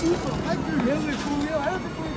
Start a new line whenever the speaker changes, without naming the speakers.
衣服，还是人为服务员，还是服务